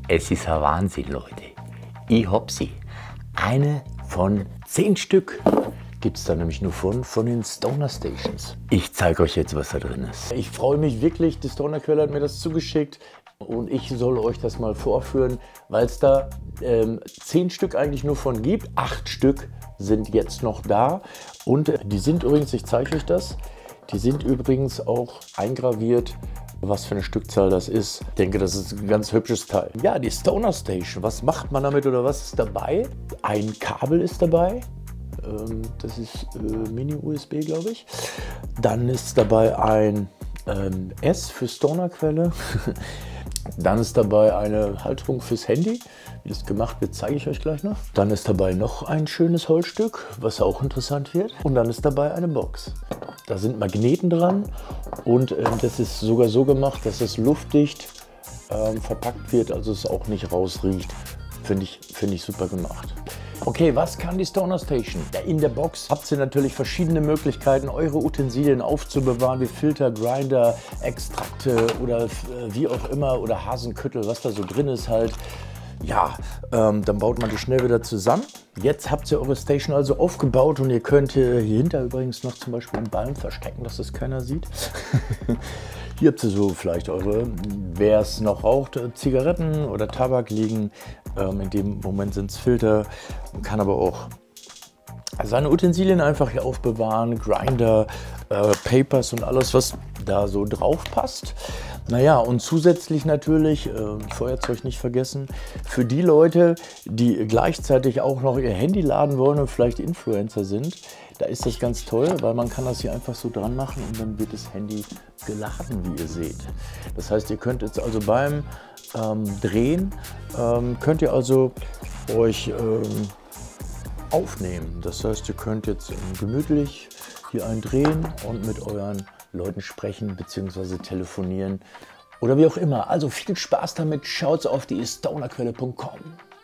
Es ist ein Wahnsinn, Leute. Ich hab sie. Eine von 10 Stück gibt es da nämlich nur von den Stoner Stations. Ich zeige euch jetzt, was da drin ist. Ich freue mich wirklich, die Stoner Quelle hat mir das zugeschickt und ich soll euch das mal vorführen, weil es da 10 Stück eigentlich nur von gibt. 8 Stück sind jetzt noch da und die sind übrigens, ich zeige euch das, die sind übrigens auch eingraviert, was für eine Stückzahl das ist. Ich denke, das ist ein ganz hübsches Teil. Ja, die Stoner Station, was macht man damit oder was ist dabei? Ein Kabel ist dabei. Das ist Mini-USB, glaube ich. Dann ist dabei ein S für Stoner-Quelle. Dann ist dabei eine Halterung fürs Handy. Wie das gemacht wird, zeige ich euch gleich noch. Dann ist dabei noch ein schönes Holzstück, was auch interessant wird. Und dann ist dabei eine Box. Da sind Magneten dran und das ist sogar so gemacht, dass es luftdicht verpackt wird, also es auch nicht rausriecht. Finde ich super gemacht. Okay, was kann die Stoner Station? Ja, in der Box habt ihr natürlich verschiedene Möglichkeiten, eure Utensilien aufzubewahren, wie Filter, Grinder, Extrakte oder wie auch immer, oder Hasenküttel, was da so drin ist halt. Ja, dann baut man die schnell wieder zusammen. Jetzt habt ihr eure Station also aufgebaut und ihr könnt hier hinter übrigens noch zum Beispiel einen Ballen verstecken, dass das keiner sieht. Hier habt ihr so vielleicht eure, wer es noch raucht, Zigaretten oder Tabak liegen. In dem Moment sind es Filter. Man kann aber auch seine Utensilien einfach hier aufbewahren, Grinder, Papers und alles, was da so drauf passt. Naja, und zusätzlich natürlich, Feuerzeug nicht vergessen, für die Leute, die gleichzeitig auch noch ihr Handy laden wollen und vielleicht Influencer sind, da ist das ganz toll, weil man kann das hier einfach so dran machen und dann wird das Handy geladen, wie ihr seht. Das heißt, ihr könnt jetzt also beim Drehen, könnt ihr also euch aufnehmen. Das heißt, ihr könnt jetzt gemütlich hier einen drehen und mit euren Leuten sprechen bzw. telefonieren oder wie auch immer. Also viel Spaß damit. Schaut auf die stonerquelle.com.